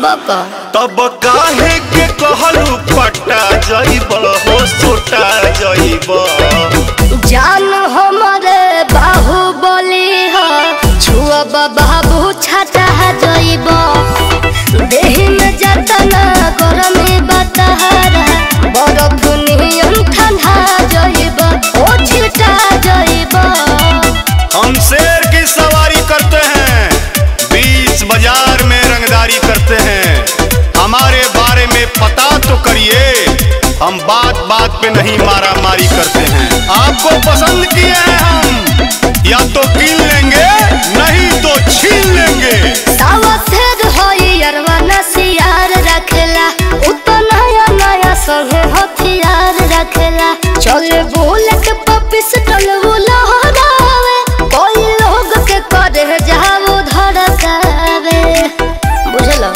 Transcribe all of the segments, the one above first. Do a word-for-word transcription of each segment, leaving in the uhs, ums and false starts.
बाबा तब काहे के कहलू पटा जाइब हो सोटा जाइब। जान हमारे बाहुबली हो छुआ बाबू छाटा जाइब। देह में जतना गरमी बतहरा बरफ नियन ठंडा जाइब ओ छिटा जाइब। हम शेर की सवारी करते हैं, बीच बाजार में रंगदारी करते हैं। हमारे बारे में पता तो करिए, हम बात बात पे नहीं मारा मारी करते हैं। आपको पसंद किए हैं हम, या तो कील लेंगे नहीं तो छीन लेंगे। सावधेर होई अरवा नसियार रखेला उतना नया नया संगे हथियार रखेला। चले बुलेट पपिस डलवो लहरावे कोई लोग के करे जाओ धड़कावे बुझलो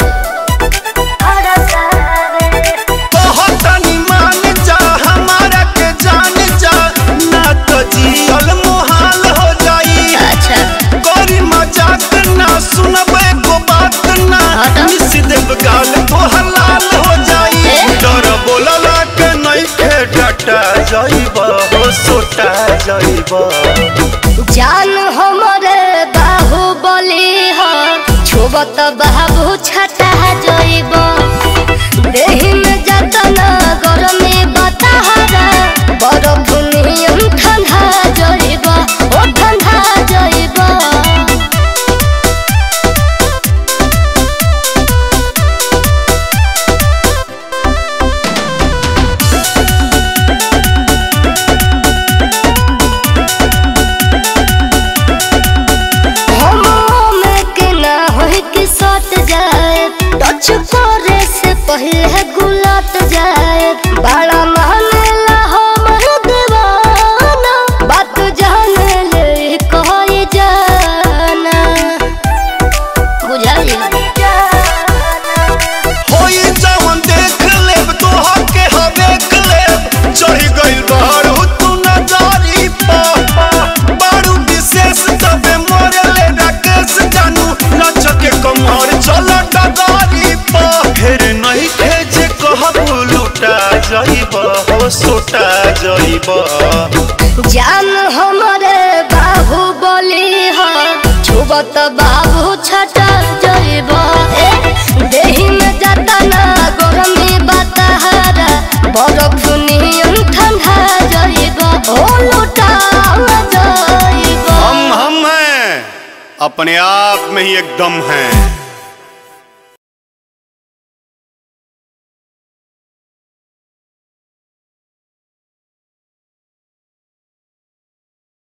धड़कावे। बहुत मान जा हमारा के जान जा ना तो जियल मुहाल हो जाई। अच्छा कोरी मजाक ना सुनबे को बात ना मिस देव गाल को हलाल हो जाई। डर बोलला के नहीं खे डटा जाइब हो सोटा जाइब। जान हमारे बाहुबली हो छुबत बाबू छटा जाइब। देह में जतना गरमी बतहरा बरफ नियन ठंडा जाइब ओ ठंडा जाइब। टच करे से पहले गुलाट जाए बड़ा मानेला हमर दीवाना बात जाने ले कोई जाना बुझाई। होई जवन देख लेब तोहा के हवेक लेब। चढ़ी गइल बारू तू नजारी पा बारू विशेष तबे मोरे ले राकेश जानू नच के कमर चल डगारी पा। फिर नहीं भेजे कहबू लुटा जाइब हो सोटा जाइब। जान हमारे बाहुबली हो छुबत बाबू छटा जाइब। देह में जतना गरमी बतहरा बरफ नियन ठंडा जाइब ओ लुटा जाइब। हम हम हैं अपने आप में ही एकदम हैं।